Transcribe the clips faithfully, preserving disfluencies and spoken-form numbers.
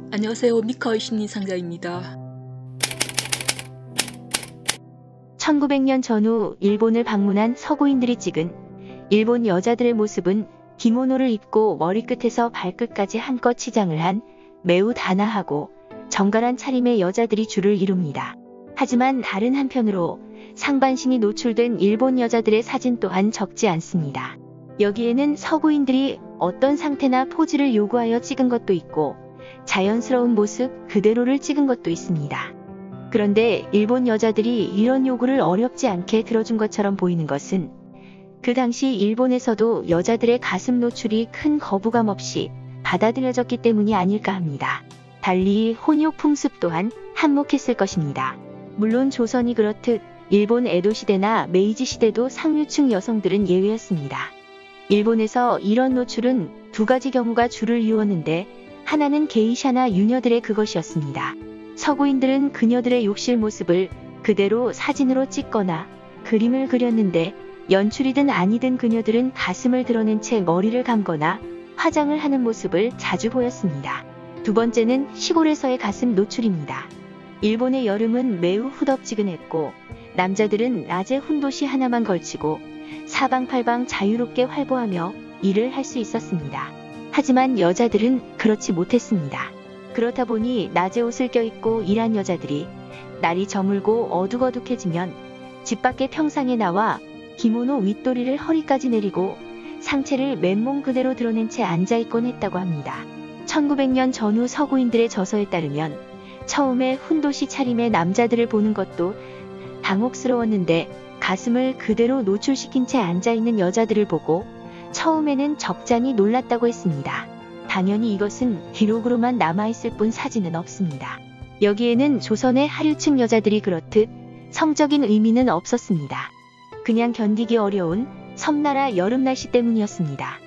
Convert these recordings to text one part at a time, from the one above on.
안녕하세요. 미카의 심리상자입니다. 천구백 년 전후 일본을 방문한 서구인들이 찍은 일본 여자들의 모습은 기모노를 입고 머리끝에서 발끝까지 한껏 치장을 한 매우 단아하고 정갈한 차림의 여자들이 주를 이룹니다. 하지만 다른 한편으로 상반신이 노출된 일본 여자들의 사진 또한 적지 않습니다. 여기에는 서구인들이 어떤 상태나 포즈를 요구하여 찍은 것도 있고 자연스러운 모습 그대로를 찍은 것도 있습니다. 그런데 일본 여자들이 이런 요구를 어렵지 않게 들어준 것처럼 보이는 것은 그 당시 일본에서도 여자들의 가슴 노출이 큰 거부감 없이 받아들여졌기 때문이 아닐까 합니다. 달리 혼욕 풍습 또한 한몫했을 것입니다. 물론 조선이 그렇듯 일본 에도 시대나 메이지 시대도 상류층 여성들은 예외였습니다. 일본에서 이런 노출은 두 가지 경우가 주를 이루었는데 하나는 게이샤나 유녀들의 그것이었습니다. 서구인들은 그녀들의 욕실 모습을 그대로 사진으로 찍거나 그림을 그렸는데 연출이든 아니든 그녀들은 가슴을 드러낸 채 머리를 감거나 화장을 하는 모습을 자주 보였습니다. 두 번째는 시골에서의 가슴 노출입니다. 일본의 여름은 매우 후덥지근했고 남자들은 낮에 훈도시 하나만 걸치고 사방팔방 자유롭게 활보하며 일을 할 수 있었습니다. 하지만 여자들은 그렇지 못했습니다. 그렇다 보니 낮에 옷을 껴입고 일한 여자들이 날이 저물고 어둑어둑해지면 집 밖에 평상에 나와 기모노 윗도리를 허리까지 내리고 상체를 맨몸 그대로 드러낸 채 앉아있곤 했다고 합니다. 천구백 년 전후 서구인들의 저서에 따르면 처음에 훈도시 차림의 남자들을 보는 것도 당혹스러웠는데 가슴을 그대로 노출시킨 채 앉아있는 여자들을 보고 처음에는 적잖이 놀랐다고 했습니다. 당연히 이것은 기록으로만 남아있을 뿐 사진은 없습니다. 여기에는 조선의 하류층 여자들이 그렇듯 성적인 의미는 없었습니다. 그냥 견디기 어려운 섬나라 여름 날씨 때문이었습니다.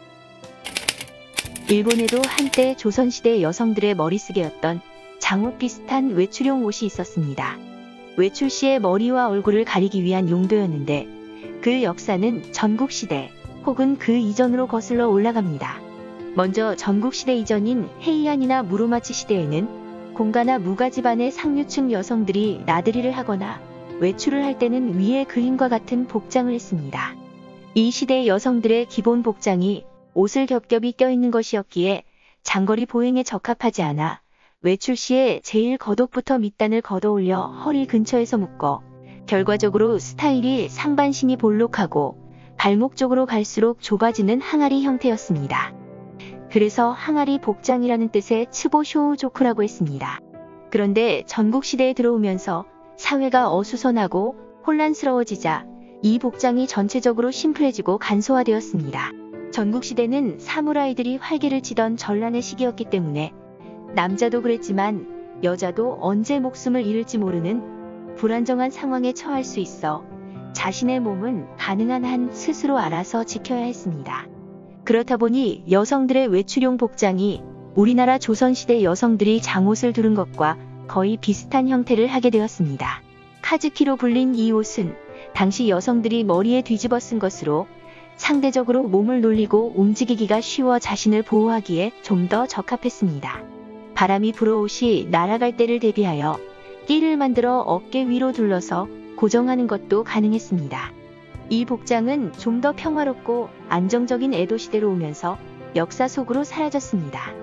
일본에도 한때 조선시대 여성들의 머리쓰개였던 장옷 비슷한 외출용 옷이 있었습니다. 외출 시의 머리와 얼굴을 가리기 위한 용도였는데 그 역사는 전국시대 혹은 그 이전으로 거슬러 올라갑니다. 먼저 전국시대 이전인 헤이안이나 무로마치 시대에는 공가나 무가 집안의 상류층 여성들이 나들이를 하거나 외출을 할 때는 위의 그림과 같은 복장을 했습니다. 이 시대의 여성들의 기본 복장이 옷을 겹겹이 껴있는 것이었기에 장거리 보행에 적합하지 않아 외출 시에 제일 겉옷부터 밑단을 걷어올려 허리 근처에서 묶어 결과적으로 스타일이 상반신이 볼록하고 발목 쪽으로 갈수록 좁아지는 항아리 형태였습니다. 그래서 항아리 복장이라는 뜻의 츠보쇼우조크라고 했습니다. 그런데 전국시대에 들어오면서 사회가 어수선하고 혼란스러워지자 이 복장이 전체적으로 심플해지고 간소화되었습니다. 전국시대는 사무라이들이 활개를 치던 전란의 시기였기 때문에 남자도 그랬지만 여자도 언제 목숨을 잃을지 모르는 불안정한 상황에 처할 수 있어 자신의 몸은 가능한 한 스스로 알아서 지켜야 했습니다. 그렇다 보니 여성들의 외출용 복장이 우리나라 조선시대 여성들이 장옷을 두른 것과 거의 비슷한 형태를 하게 되었습니다. 카즈키로 불린 이 옷은 당시 여성들이 머리에 뒤집어 쓴 것으로 상대적으로 몸을 놀리고 움직이기가 쉬워 자신을 보호하기에 좀 더 적합했습니다. 바람이 불어 옷이 날아갈 때를 대비하여 끼를 만들어 어깨 위로 둘러서 고정하는 것도 가능했습니다. 이 복장은 좀 더 평화롭고 안정적인 에도 시대로 오면서 역사 속으로 사라졌습니다.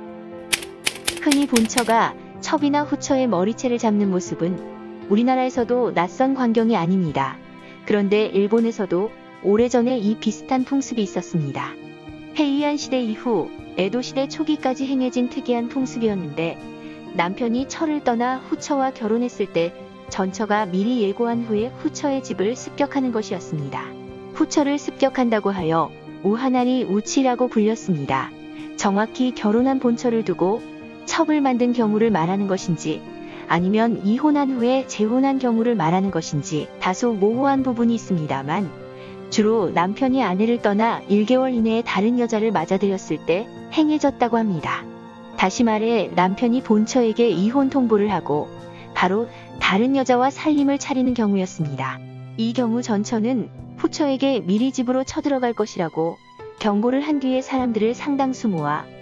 흔히 본처가 첩이나 후처의 머리채를 잡는 모습은 우리나라에서도 낯선 광경이 아닙니다. 그런데 일본에서도 오래전에 이 비슷한 풍습이 있었습니다. 헤이안 시대 이후 에도 시대 초기까지 행해진 특이한 풍습이었는데 남편이 처를 떠나 후처와 결혼했을 때 전처가 미리 예고한 후에 후처의 집을 습격하는 것이었습니다. 후처를 습격한다고 하여 우하나리 우치라고 불렸습니다. 정확히 결혼한 본처를 두고 첩을 만든 경우를 말하는 것인지 아니면 이혼한 후에 재혼한 경우를 말하는 것인지 다소 모호한 부분이 있습니다만 주로 남편이 아내를 떠나 일 개월 이내에 다른 여자를 맞아들였을 때 행해졌다고 합니다. 다시 말해 남편이 본처에게 이혼 통보를 하고 바로 다른 여자와 살림을 차리는 경우였습니다. 이 경우 전처는 후처에게 미리 집으로 쳐들어갈 것이라고 경고를 한 뒤에 사람들을 상당수 모아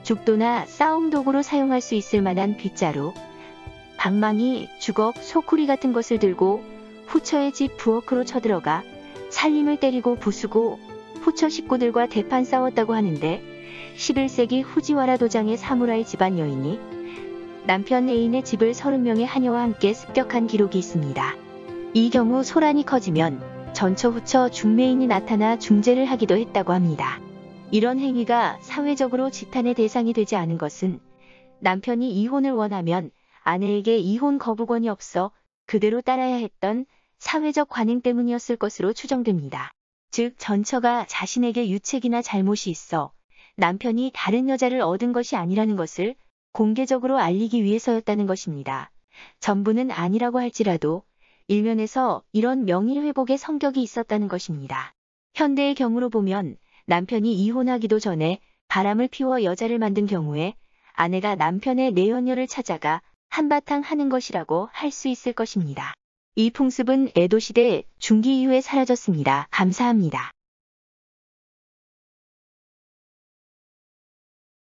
죽도나 싸움 도구로 사용할 수 있을 만한 빗자루, 방망이, 주걱, 소쿠리 같은 것을 들고 후처의 집 부엌으로 쳐들어가 살림을 때리고 부수고 후처 식구들과 대판 싸웠다고 하는데, 십일 세기 후지와라 도장의 사무라이 집안 여인이 남편 애인의 집을 서른 명의 하녀와 함께 습격한 기록이 있습니다. 이 경우 소란이 커지면 전처 후처 중매인이 나타나 중재를 하기도 했다고 합니다. 이런 행위가 사회적으로 지탄의 대상이 되지 않은 것은 남편이 이혼을 원하면 아내에게 이혼 거부권이 없어 그대로 따라야 했던 사회적 관행 때문이었을 것으로 추정됩니다. 즉, 전처가 자신에게 유책이나 잘못이 있어 남편이 다른 여자를 얻은 것이 아니라는 것을 공개적으로 알리기 위해서였다는 것입니다. 전부는 아니라고 할지라도 일면에서 이런 명예회복의 성격이 있었다는 것입니다. 현대의 경우로 보면 남편이 이혼하기도 전에 바람을 피워 여자를 만든 경우에 아내가 남편의 내연녀를 찾아가 한바탕 하는 것이라고 할 수 있을 것입니다. 이 풍습은 에도 시대 중기 이후에 사라졌습니다. 감사합니다.